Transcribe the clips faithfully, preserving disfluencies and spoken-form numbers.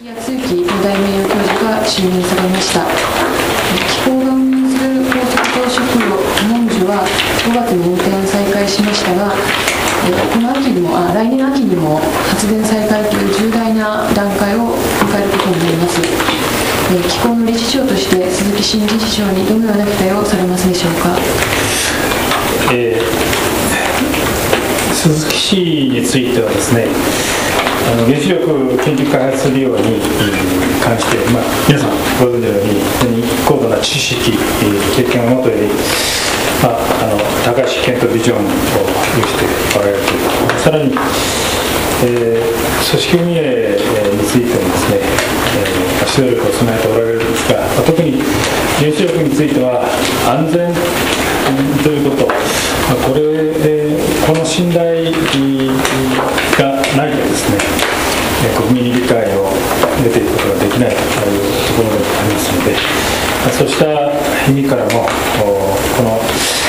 敦之五代名誉教授が就任されました。機構が運営する高速等職業文書はごがつに運転を再開しましたが、この秋にもあ来年秋にも発電再開という重大な段階を迎えることになります。機構の理事長として鈴木新理事長にどのような期待をされますでしょうか。 えー、鈴木氏についてはですね、あの原子力研究開発利用に関して、まあ、皆さんご存知のように非常に高度な知識、経験をもとに、まあ、あの高橋健とビジョンを有しておられるということ、さらに、えー、組織運営についてもですね、えー、指導力を備えておられるんですが、まあ、特に原子力については安全ということ、まあ、これ、えー、この信頼がないとですね、国民に理解を得ていくことができないというところでありますので、そうした意味からもこの、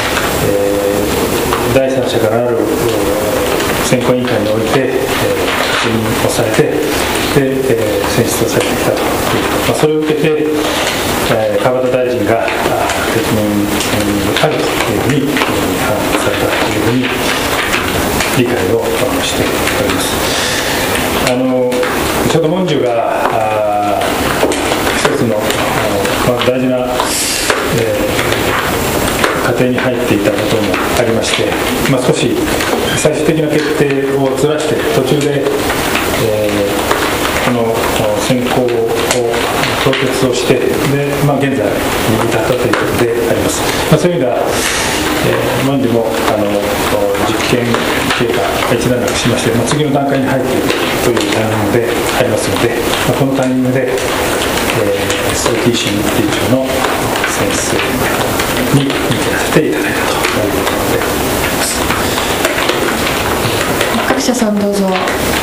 えー、第三者からなる選考委員会において、えー、確認をされてで、えー、選出をされてきたということ、まあ、それを受けて、えー、川端大臣が適任であるというふうに判断されたというふうに理解をしております。あのちょうど文殊が一つの、あの、まあ、大事な、えー、過程に入っていたこともありまして、まあ、少し最終的な決定をずらして途中で、えー、この選考を凍結をしてで、まあ、現在に至ったということであります。まあ、そういう意味では、えー、文殊もあの実験経過が一段落しまして、まあ、次の段階に入っているというタイミングでありますので、まあ、このタイミングで、えー、鈴木新理事長の先生に見てらせていただいたということであります。 各社さんどうぞ。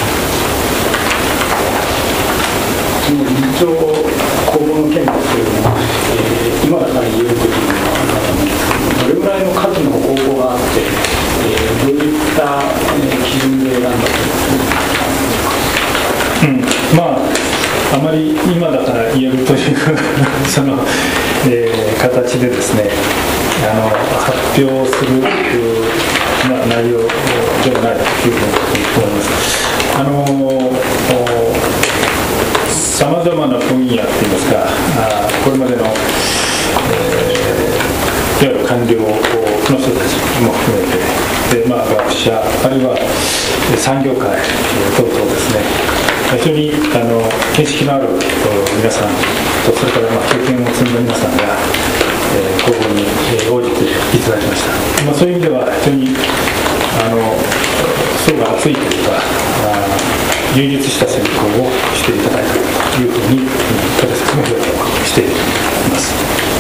理事長公募の件ですけれども、えー、今だから言えることにはどれぐらいの数の応募があって、えー、どういった、えー、基準で選んだとうん、まああまり今だから言えるというその、えー、形でですね、あの発表する、まあ、内容ではないというふうに思います。あのさまざまな分野といいますか、あこれまでの、えー、いわゆる官僚の人たちも含めてで、まあ、学者あるいは産業界等々ですね、非常にあの見識のある皆さんと、それからまあ経験を積んだ皆さんが、えー、公募に応じていただきました。まあ、そういう意味では非常にあの層が厚いというか、充実した選考をしていただいたというふうに私たちも評価しています。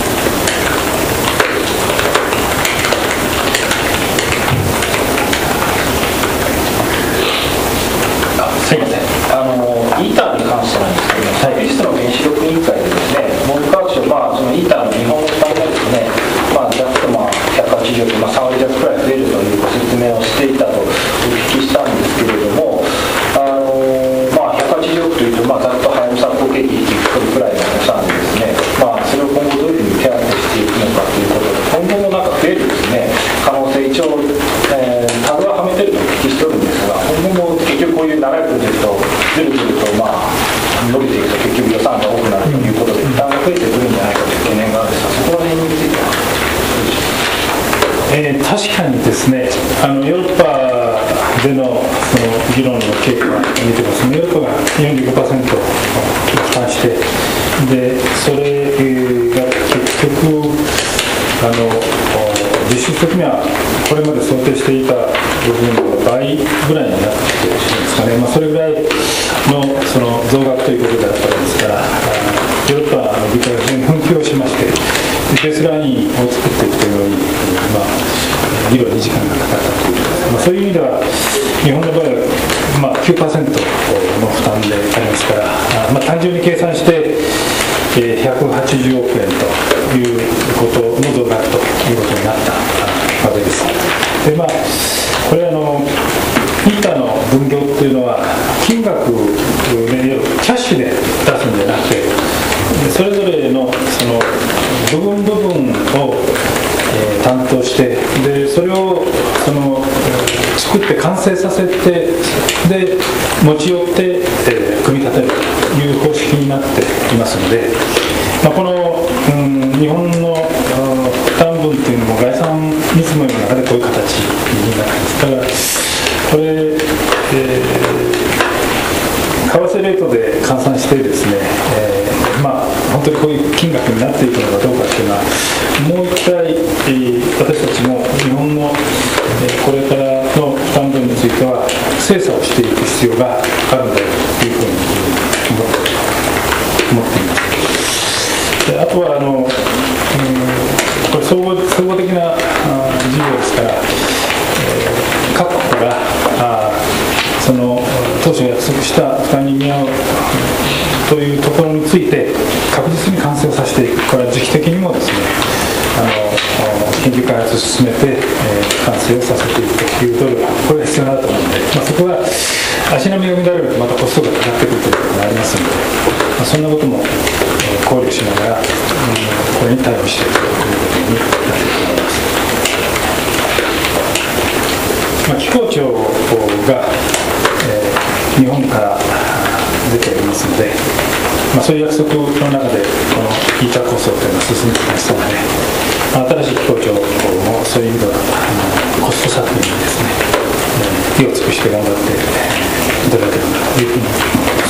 すいません、あのイーターに関してなんですけども、昨日の原子力委員会でですね、文部科学省、まあ、そのイーターの日本版がですね、まあ、ざっとまあひゃくはちじゅうおく、まあ、さんわり弱くらい増えるというご説明をしていたとお聞きしたんですけれども、あのまあ、ひゃくはちじゅうおくというと、まあ、ざっとはやぶさ後継機いっこくらいの予算でですね、まあ、それを今後どういうふうに手当てしていくのかということで、今後もなんか増えるですね、可能性、一応、えー、タグははめてるとお聞きしておるんですが、今後も結局こういう長いプロジェクト、ずるずると、まあ、伸びていくと結局予算が多くなるということで、負担が増えてくるんじゃないかという懸念があるんですが、そこら辺についてはどうでしょうか。 えー、確かにですね、あのヨーロッパでのその議論の経過を見てますね、ヨーロッパが よんじゅうごパーセント 負担して、でそれが結局あの実質的にはこれまで想定していた部分の倍ぐらいになっているんですかね、まあ、それぐらいのその増額ということであったんですから、ヨーロッパの議会が非常に奮起をしまして、ベースラインを作っていくというのに、まあ、議論に時間がかかったということです。まあ、そういう意味では、日本の場合は、まあ、きゅうパーセント の負担でありますから、まあ、単純に計算して、えー、ひゃくはちじゅうおくえんということの増額ということになったわけです。で、まあ、これあのイーターの分業っていうのは金額でキャッシ紙で出すんじゃなくて、それぞれのその部分部分を、えー、担当して、でそれをその作って完成させて、で持ち寄って、えー、組み立てるという方式になっていますので、まあ、この、うん、日本の負担分というのも概算見積もりの中でこういう形になっています。だからこれ、えー、為替レートで換算してですね、えー、まあ本当にこういう金額になっていくのかどうかというのは、もう一回、えー、私たちも日本の、えー、これからの負担分については精査をしていく必要があるんだというふうに思っています。であとはあの、うん、これ総合、総合的な事業ですから、えー、各国からあその当初約束した負担に見合うというところについて確実に完成をさせていく、これは時期的にもですね、あの研究開発を進めて、えー、完成をさせていくという努力、これが必要だと思うので、まあ、そこは足並みが乱れるとまたコストがかかってくるということがありますので、まあ、そんなことも考慮しながら、うん、これに対応していくということになっていくと思います。まあ、機構庁が、えー、日本から出ておりますので、まあ、そういう約束の中でこのイータ構想というのは進んできましたので、まあ、新しい機構庁もそういう意味ではあのコスト削減にですね、えー、手を尽くして頑張っていただければというふうに思います。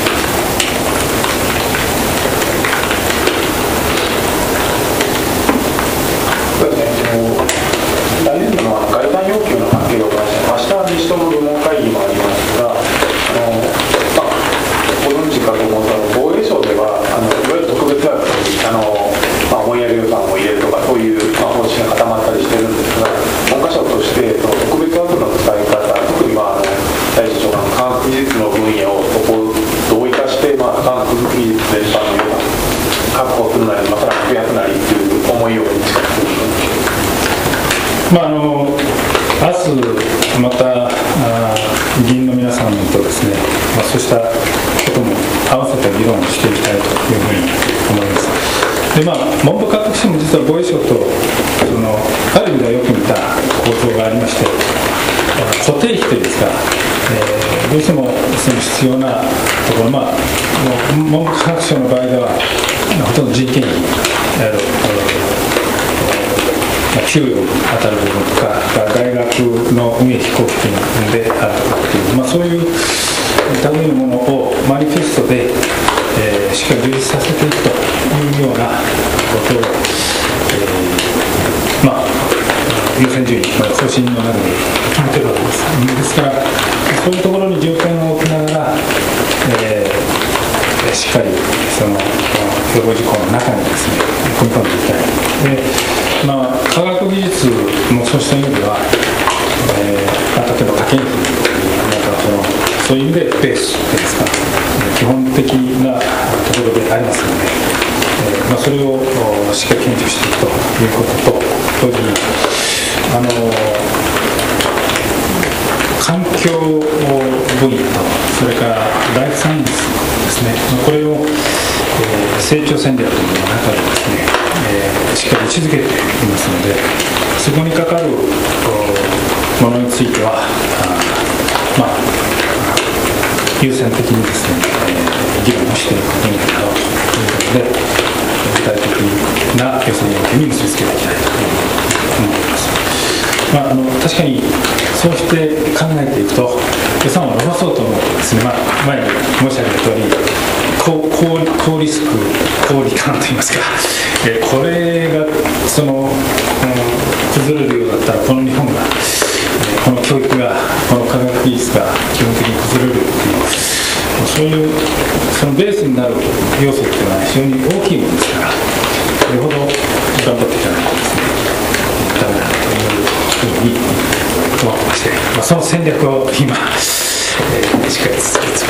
来年度の概算要求の関係を関して明日自主党の部門会議もありますが、あの、まあ、ご存知かと思うと防衛省ではあのいわゆる特別枠にあの、まあ、思いやり予算を入れるとかそういう、まあ、方針が固まったりしてるんですが、文科省として特別枠の使い方、特に、まあ、あの大臣長官の科学技術の分野をそこをどう生かして、まあ、科学技術全般の予算確保するなり、まあ、さらに増やすなりという思いを打ち出している。 まあ、あの明日また議員の皆さんとですね、まあ、そうしたことも合わせて議論をしていきたいというふうに思います。で、まあ、文部科学省も実は防衛省とそのある意味ではよく似た構造がありまして、固定費というんですか、えー、どうしてもその必要なところ、まあ、文部科学省の場合ではほとんど人件費である、給与に当たる部分とか、大学の運営費交付金であるとかっていう、まあ、そういう類のものをマニフェストで、えー、しっかり充実させていくというようなことを、えー、まあ優先順位、まあ、方針の中で決めてるわけです。ですからそういうところに重点を置きながら、えー、しっかりその標語事項の中にですね組み込んでいきたい。でまあ、科学技術もそうした意味では、えーまあ、例えば科研費なんかそのそういう意味でベースですか、基本的なところでありますので、えーまあ、それをしっかり堅持していくということと同時にあの環境分野とそれからライフサイエンスですね、これを、えー、成長戦略の中でですね、えー、しっかり位置づけていますので、そこにかかるものについてはあまあ優先的にですね、えー、議論をしていくべきだろうということで、具体的な予算要求に結びつけていきたいと思います。まあ、あの確かにそうして考えていくと予算を伸ばそうと思うとですね、まあ、前に申し上げた通り高, 高, 高リスク高リターンといいますか、えー、これがその、うん、崩れるようだったらこの日本が、えー、この教育がこの科学技術が基本的に崩れるっていうそういうそのベースになる要素っていうのは非常に大きいものですから、それほど頑張っていかないとですねダメだというふうに思ってまして、まあ、その戦略を今、えー、しっかり続けて